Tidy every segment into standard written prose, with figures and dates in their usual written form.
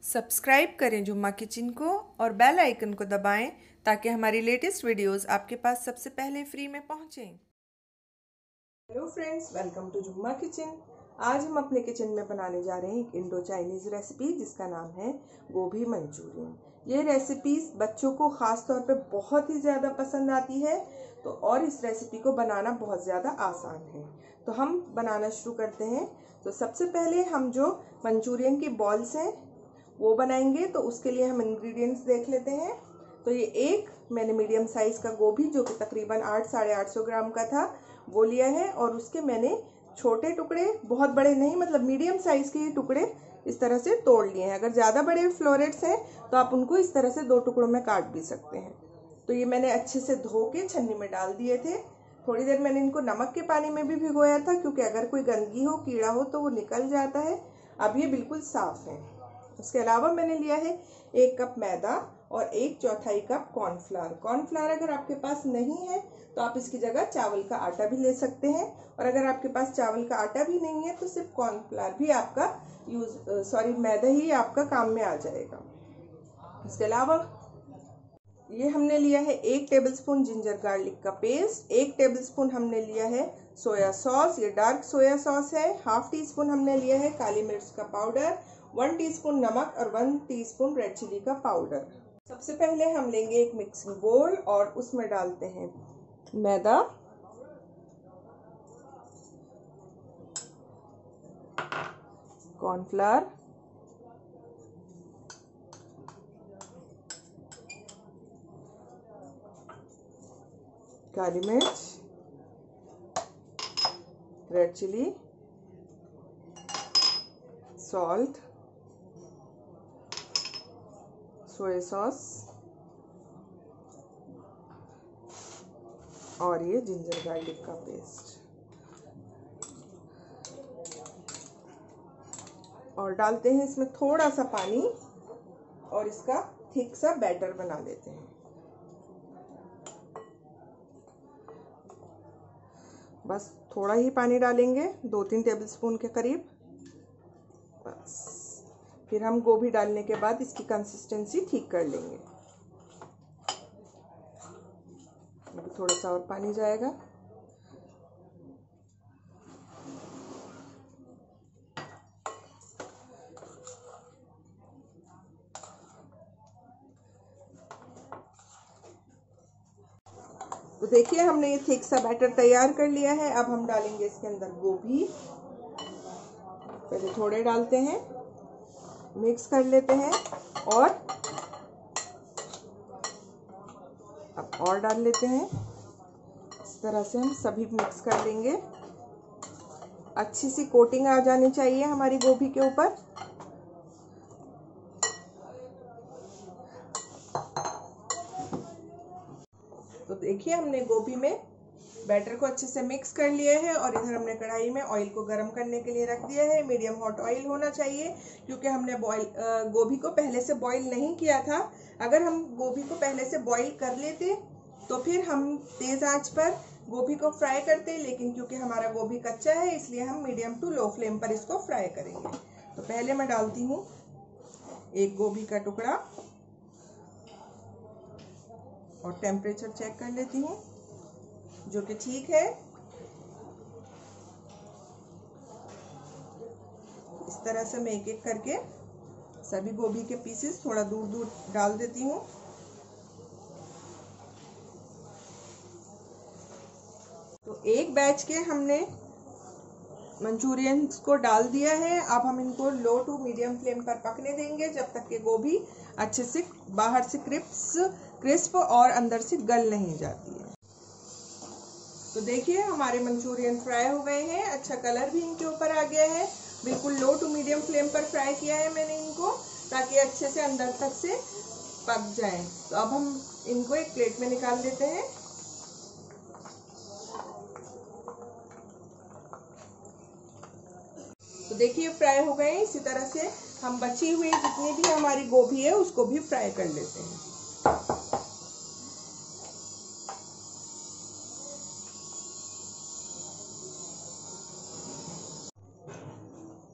Subscribe करें जुम्मा kitchen को और बेल आइकन को दबाएं ताकि हमारी लेटेस्ट वीडियोस आपके पास सबसे पहले फ्री में पहुंचें। Hello friends, welcome to Jumma kitchen. आज हम अपने किचन में बनाने जा रहे हैं एक इंडो चाइनीज़ रेसिपी जिसका नाम है गोभी मंचूरियन। ये रेसिपीज बच्चों को ख़ास तौर पे बहुत ही ज़्यादा पसंद आती है और इस रेसिपी को बनाना बहुत ज़्यादा आसान है। तो हम बनाना शुरू करते हैं। तो सबसे पहले हम जो मंचूरियन की बॉल्स हैं वो बनाएंगे। तो उसके लिए हम इंग्रेडिएंट्स देख लेते हैं। तो ये मैंने मीडियम साइज़ का गोभी जो कि तकरीबन 800-850 ग्राम का था वो लिया है और उसके मैंने छोटे टुकड़े, बहुत बड़े नहीं, मतलब मीडियम साइज़ के टुकड़े इस तरह से तोड़ लिए हैं। अगर ज़्यादा बड़े फ्लोरेट्स हैं तो आप उनको इस तरह से 2 टुकड़ों में काट भी सकते हैं। तो ये मैंने अच्छे से धो के छन्नी में डाल दिए थे। थोड़ी देर मैंने इनको नमक के पानी में भी भिगोया था क्योंकि अगर कोई गंदगी हो, कीड़ा हो तो वो निकल जाता है। अब ये बिल्कुल साफ़ है। उसके अलावा मैंने लिया है 1 कप मैदा और 1/4 कप कॉर्नफ्लावर। कॉर्नफ्लावर अगर आपके पास नहीं है तो आप इसकी जगह चावल का आटा भी ले सकते हैं, और अगर आपके पास चावल का आटा भी नहीं है तो सिर्फ कॉर्नफ्लावर भी आपका मैदा ही आपका काम में आ जाएगा। इसके अलावा ये हमने लिया है 1 टेबलस्पून जिंजर गार्लिक का पेस्ट, 1 टेबलस्पून हमने लिया है सोया सॉस, ये डार्क सोया सॉस है, 1/2 टीस्पून हमने लिया है काली मिर्च का पाउडर, 1 टीस्पून नमक और 1 टीस्पून रेड चिली का पाउडर। सबसे पहले हम लेंगे एक मिक्सिंग बोल और उसमें डालते हैं मैदा, कॉर्नफ्लावर, काली मिर्च, red chilli, salt, soya sauce और ये जिंजर गार्लिक का पेस्ट, और डालते हैं इसमें थोड़ा सा पानी और इसका थिक सा बैटर बना लेते हैं। बस थोड़ा ही पानी डालेंगे, 2-3 टेबलस्पून के करीब। बस फिर हम गोभी डालने के बाद इसकी कंसिस्टेंसी ठीक कर लेंगे। अभी थोड़ा सा और पानी जाएगा। तो देखिए हमने ये थिक सा बैटर तैयार कर लिया है। अब हम डालेंगे इसके अंदर गोभी। पहले थोड़े डालते हैं, मिक्स कर लेते हैं और अब और डाल लेते हैं। इस तरह से हम सभी मिक्स कर लेंगे। अच्छी सी कोटिंग आ जानी चाहिए हमारी गोभी के ऊपर। तो देखिए हमने गोभी में बैटर को अच्छे से मिक्स कर लिया है और इधर हमने कढ़ाई में ऑयल को गर्म करने के लिए रख दिया है। मीडियम हॉट ऑयल होना चाहिए क्योंकि हमने गोभी को पहले से बॉईल नहीं किया था। अगर हम गोभी को पहले से बॉईल कर लेते तो फिर हम तेज़ आंच पर गोभी को फ्राई करते, लेकिन क्योंकि हमारा गोभी कच्चा है इसलिए हम मीडियम टू लो फ्लेम पर इसको फ्राई करेंगे। तो पहले मैं डालती हूँ एक गोभी का टुकड़ा और टेम्परेचर चेक कर लेती हूँ जो कि ठीक है। इस तरह से मैं एक एक करके सभी गोभी के पीसेस थोड़ा दूर दूर डाल देती हूँ। तो एक बैच के हमने मंचूरियंस को डाल दिया है। अब हम इनको लो टू मीडियम फ्लेम पर पकने देंगे जब तक कि गोभी अच्छे से बाहर से क्रिस्प और अंदर से गल नहीं जाती है। तो देखिए हमारे मंचूरियन फ्राई हो गए हैं, अच्छा कलर भी इनके ऊपर आ गया है। बिल्कुल लो टू मीडियम फ्लेम पर फ्राई किया है मैंने इनको ताकि अच्छे से अंदर तक से पक जाएं। तो अब हम इनको एक प्लेट में निकाल लेते हैं। तो देखिए फ्राई हो गए। इसी तरह से हम बची हुई जितनी भी हमारी गोभी है उसको भी फ्राई कर लेते हैं।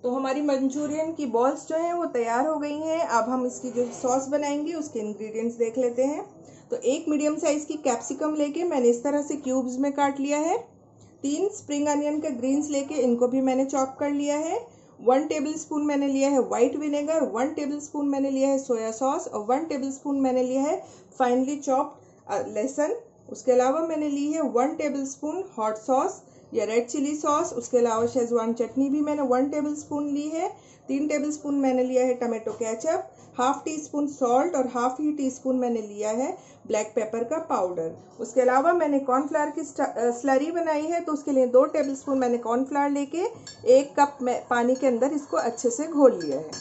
तो हमारी मंचूरियन की बॉल्स जो हैं वो तैयार हो गई हैं। अब हम इसकी जो सॉस बनाएंगे उसके इंग्रेडिएंट्स देख लेते हैं। तो एक मीडियम साइज़ की कैप्सिकम लेके मैंने इस तरह से क्यूब्स में काट लिया है। 3 स्प्रिंग अनियन के ग्रीन्स लेके इनको भी मैंने चॉप कर लिया है। 1 टेबलस्पून मैंने लिया है वाइट विनेगर, 1 टेबलस्पून मैंने लिया है सोया सॉस और 1 टेबलस्पून मैंने लिया है फाइनली चॉप्ड लहसुन। उसके अलावा मैंने ली है 1 टेबलस्पून हॉट सॉस या रेड चिली सॉस। उसके अलावा शेजवान चटनी भी मैंने 1 टेबलस्पून ली है। 3 टेबलस्पून मैंने लिया है tomato ketchup, half teaspoon salt और हाफ ही टी स्पून मैंने लिया है ब्लैक पेपर का पाउडर। उसके अलावा मैंने कॉर्नफ्लावर की स्लरी बनाई है, तो उसके लिए 2 टेबलस्पून मैंने कॉर्नफ्लावर लेके 1 कप पानी के अंदर इसको अच्छे से घोल लिया है।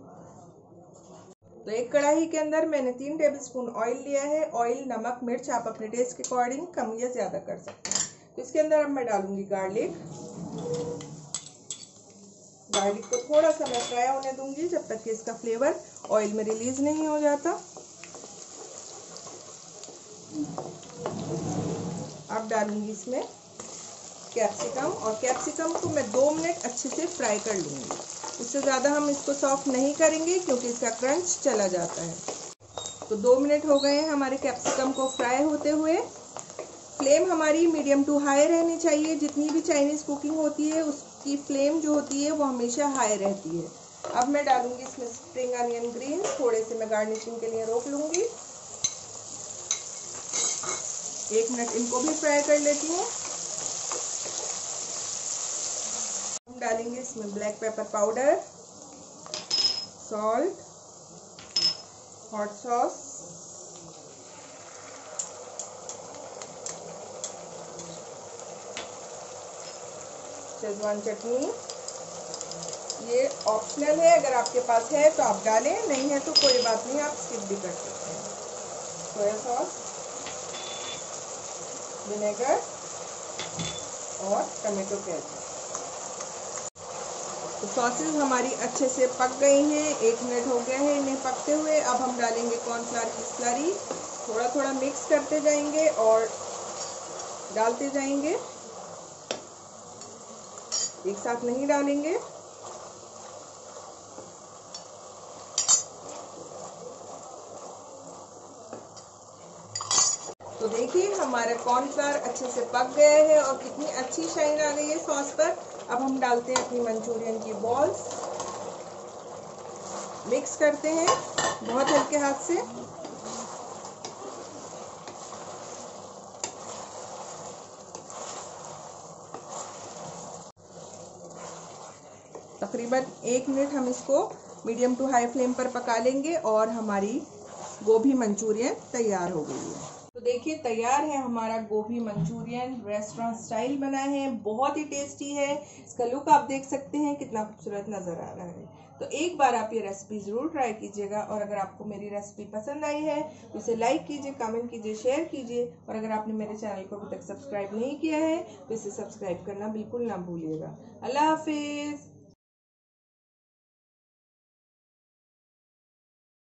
तो एक कढ़ाई के अंदर मैंने 3 टेबलस्पून ऑयल लिया है। ऑयल, नमक, मिर्च आप अपने टेस्ट के अकॉर्डिंग कम या ज़्यादा कर सकते हैं। तो इसके अंदर अब मैं डालूंगी गार्लिक। गार्लिक को थोड़ा सा मैं फ्राई होने दूंगी जब तक कि इसका फ्लेवर ऑयल में रिलीज नहीं हो जाता। अब डालूंगी इसमें कैप्सिकम और कैप्सिकम को मैं 2 मिनट अच्छे से फ्राई कर लूंगी। उससे ज़्यादा हम इसको सॉफ्ट नहीं करेंगे क्योंकि इसका क्रंच चला जाता है। तो 2 मिनट हो गए हैं हमारे कैप्सिकम को फ्राई होते हुए। फ्लेम हमारी मीडियम टू हाई रहनी चाहिए। जितनी भी चाइनीज़ कुकिंग होती है उसकी फ्लेम जो होती है वो हमेशा हाई रहती है। अब मैं डालूंगी इसमें स्प्रिंग अनियन ग्रीन, थोड़े से मैं गार्निशिंग के लिए रोक लूंगी। 1 मिनट इनको भी फ्राई कर लेती हूँ। हम डालेंगे इसमें black pepper powder, salt, hot sauce, Schezwan chutney. ये ऑप्शनल है, अगर आपके पास है तो आप डालें, नहीं है तो कोई बात नहीं, आप स्किप भी कर सकते हैं। सोया सॉस, विनेगर और टमाटो केचप। तो सॉसेस हमारी अच्छे से पक गई हैं। 1 मिनट हो गया है इन्हें पकते हुए। अब हम डालेंगे कॉर्नफ्लावर की स्लरी। थोड़ा थोड़ा मिक्स करते जाएंगे और डालते जाएंगे, एक साथ नहीं डालेंगे। तो देखिए हमारा कॉर्नफ्लावर अच्छे से पक गया है और कितनी अच्छी शाइन आ गई है सॉस पर। अब हम डालते हैं अपनी मंचूरियन की बॉल्स, मिक्स करते हैं बहुत हल्के हाथ से। तकरीबन 1 मिनट हम इसको मीडियम टू हाई फ्लेम पर पका लेंगे और हमारी गोभी मंचूरियन तैयार हो गई है। तो देखिए तैयार है हमारा गोभी मंचूरियन। रेस्टोरेंट स्टाइल बना है, बहुत ही टेस्टी है। इसका लुक आप देख सकते हैं कितना खूबसूरत नज़र आ रहा है। तो एक बार आप ये रेसिपी ज़रूर ट्राई कीजिएगा और अगर आपको मेरी रेसिपी पसंद आई है तो इसे लाइक कीजिए, कमेंट कीजिए, शेयर कीजिए और अगर आपने मेरे चैनल को अभी तक सब्सक्राइब नहीं किया है तो इसे सब्सक्राइब करना बिल्कुल ना भूलिएगा। अल्लाह हाफिज़।